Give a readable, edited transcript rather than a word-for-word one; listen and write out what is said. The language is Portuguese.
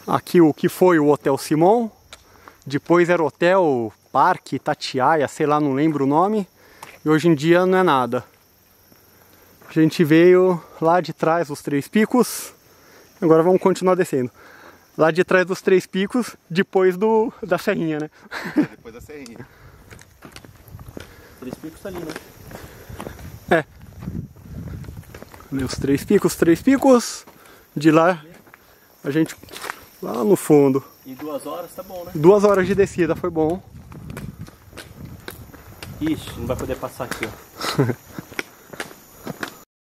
Aqui o que foi o Hotel Simon. Depois era o Hotel Parque Itatiaia, sei lá, não lembro o nome. E hoje em dia não é nada. A gente veio lá de trás dos Três Picos. Agora vamos continuar descendo. Lá de trás dos Três Picos, depois da Serrinha, né? Depois da Serrinha. Três Picos ali, né? É. Os Três Picos. De lá, a gente lá no fundo. Em 2 horas tá bom, né? 2 horas de descida, foi bom. Ixi, não vai poder passar aqui, ó.